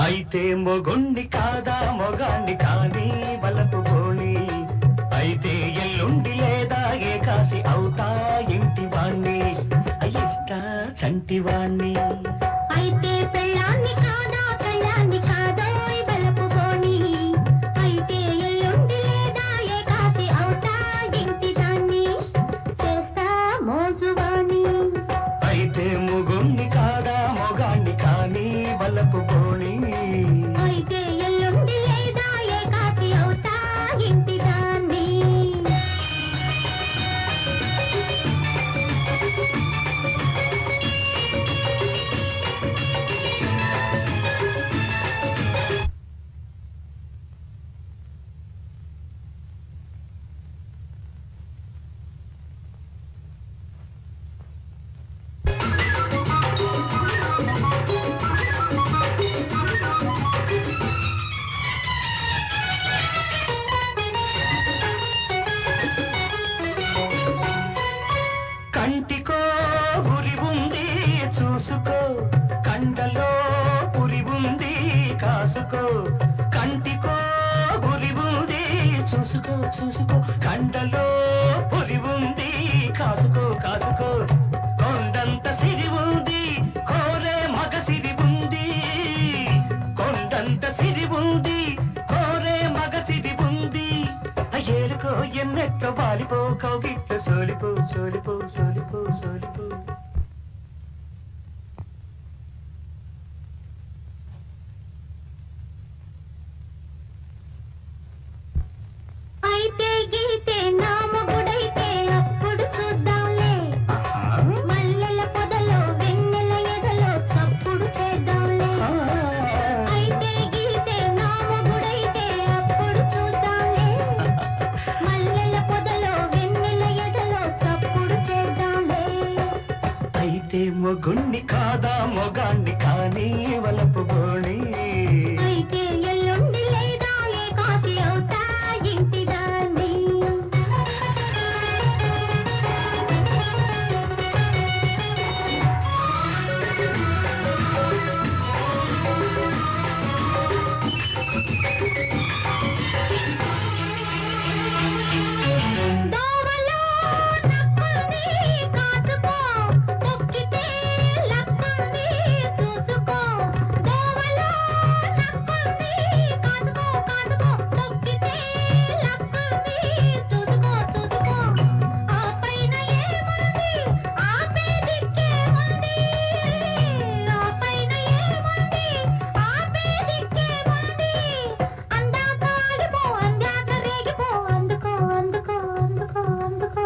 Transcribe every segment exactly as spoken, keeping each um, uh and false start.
అయితే మొగుణ్ణి కాదా మొగాణ్ణి కానీ వలపు బోణి అయితే ఎల్లుండి లేదా ఏకాసి అవుతా ఇంటి వాణ్ణి ఇస్తా చంటి వాణ్ణి అయితే పెళ్ళాన్ని కాదా కళ్ళాన్ని కాదా వలపు బోణి అయితే ఎల్లుండి లేదా ఏకాసి అవుతా ఇంటి దాన్ని చేస్తా మోజువాణి అయితే మొగుణ్ణి కాదా మొగాణ్ణి కానీ వలపు బోణి అయితే ఎల్లుండి లేదా ఏకాసి అవుతా ఇంటి దాన్ని కంటికో గురి ఉంది చూసుకో కండలో పురి ఉంది కాసుకో కంటికో గురి ఉంది చూసుకో చూసుకో కండలో పురి ఉంది కాసుకో కాసుకో కొండంత సిరి ఉంది కోరే మగ సిరి ఉంది కొండంత సిరి ఉంది కోరే మగ సిరి ఉంది ఏలుకో ఎన్నెట్లో వాలిపో కవిట్లో సోలిపో సోలిపో సోలిపో సోలిపో అయితే గీతే నా మొగుడైతే అప్పుడు చూద్దాంలే మల్లెల పొదలో వెన్నెల ఎదలో చప్పుడు చేద్దాంలే అయితే గీతే నా మొగుడైతే అప్పుడు చూద్దాంలే మల్లెల పొదలో వెన్నెల ఎదలో చప్పుడు చేద్దాంలే అయితే మొగుణ్ణి కాదా మొగాణ్ణి కానీ వలపు బోణి అయితే ఎల్లుండి లేదా ఏకాసి అవుతా ఇంటి దాన్ని దోవలో నక్కుంది కాసుకో తొక్కితే లక్కుంది చూసుకో దోవలో నక్కుంది కాసుకో కాసుకో తొక్కితే లక్కుంది చూసుకో చూసుకో ఆ పైన ఏముంది ఆపే దిక్కే ఉంది ఆ పైన ఏముంది ఆపే దిక్కే ఉంది అందాక ఆగిపో అందాక రేగిపో అందుకో అందుకో అందుకో అందుకో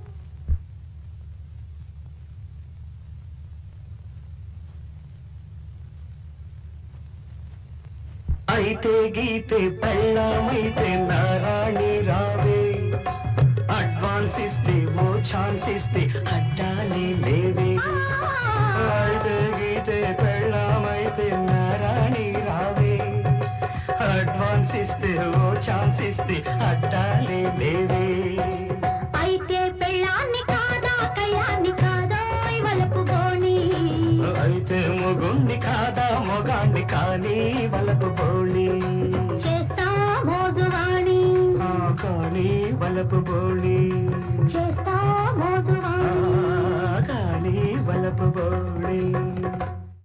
అయితే గీతే పెళ్ళామైతే నారాణి రావే అడ్వాన్స్ ఇస్తే ఓ ఛాన్స్ ఇస్తే అడ్డాలే లేవే అయితే గీతే పెళ్ళామైతే నారాణి రావే అడ్వాన్స్ ఇస్తే ఓ ఛాన్స్ ఇస్తే అడ్డాలే లేవే అయితే పెళ్ళాన్ని కాదా కళ్ళాన్ని కాదా వలపు బోణి అయితే మొగుణ్ణి కాదా మొగాణ్ణి కానీ వలపు బోళి చేస్తా మోజువాణి కానీ వలపు బోళి చేస్తా మోజువాణి కానీ వలపు బోళి